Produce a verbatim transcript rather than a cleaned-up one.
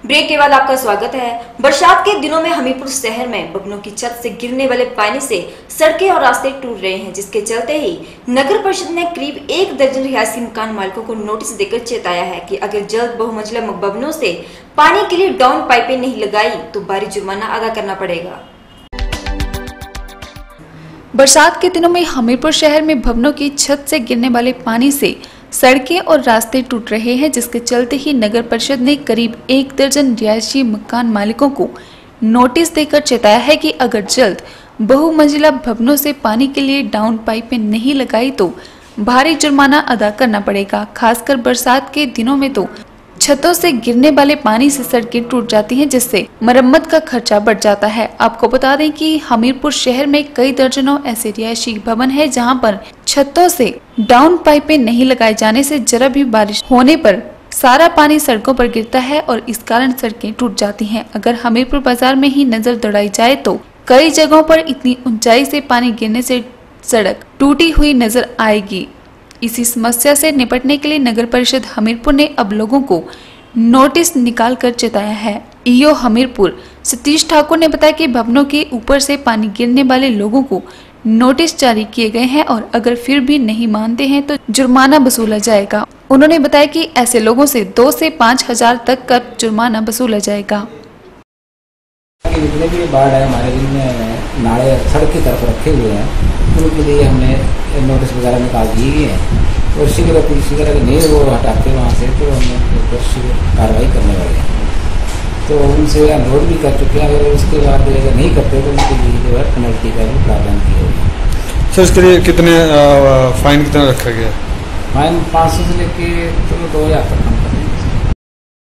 Break के बाद आपका स्वागत है। बरसात के दिनों में हमीरपुर शहर में भवनों की छत से गिरने वाले पानी से सड़कें और रास्ते टूट रहे हैं, जिसके चलते ही नगर परिषद ने करीब एक दर्जन रिहायशी मकान मालिकों को नोटिस देकर चेताया है कि अगर जल्द बहुमंजिला भवनों से पानी के लिए डाउन पाइपें नहीं लगाई तो भारी जुर्माना अदा करना पड़ेगा। बरसात के दिनों में हमीरपुर शहर में भवनों की छत से गिरने वाले पानी से सड़कें और रास्ते टूट रहे हैं, जिसके चलते ही नगर परिषद ने करीब एक दर्जन रिहायशी मकान मालिकों को नोटिस देकर चेताया है कि अगर जल्द बहुमंजिला भवनों से पानी के लिए डाउन पाइपें नहीं लगाई तो भारी जुर्माना अदा करना पड़ेगा। खासकर बरसात के दिनों में तो छतों से गिरने वाले पानी से सड़कें टूट जाती हैं, जिससे मरम्मत का खर्चा बढ़ जाता है। आपको बता दें कि हमीरपुर शहर में कई दर्जनों ऐसे रिहायशी भवन हैं जहां पर छतों से डाउन पाइपें नहीं लगाए जाने से जरा भी बारिश होने पर सारा पानी सड़कों पर गिरता है और इस कारण सड़कें टूट जाती हैं। अगर हमीरपुर बाजार में ही नजर दौड़ाई जाए तो कई जगहों पर इतनी ऊंचाई से पानी गिरने से सड़क टूटी हुई नजर आएगी। इसी समस्या से निपटने के लिए नगर परिषद हमीरपुर ने अब लोगों को नोटिस निकाल कर चेताया है। ईओ हमीरपुर सतीश ठाकुर ने बताया कि भवनों के ऊपर से पानी गिरने वाले लोगों को नोटिस जारी किए गए हैं और अगर फिर भी नहीं मानते हैं तो जुर्माना वसूला जाएगा। उन्होंने बताया कि ऐसे लोगों से दो से पाँच हजार तक का जुर्माना वसूला जाएगा। जितने भी बाढ़ है हमारे जिनमें नाले सड़क की तरफ रखे हुए हैं उनके लिए हमने नोटिस वगैरह निकाल दिए गए हैं और शीघ्र शीघ्र अगर नहीं वो हटाते वहाँ से तो हम शीघ्र कार्रवाई करने वाले हैं। तो उनसे अनुरोध भी कर चुके हैं, अगर उसके बाद अगर नहीं करते तो उनके लिए जो है पेनल्टी का भी प्रावधान किया गया। सर इसके लिए कितने फाइन कितना रखा गया? फाइन पाँच सौ से लेके तो दो हज़ार तक हम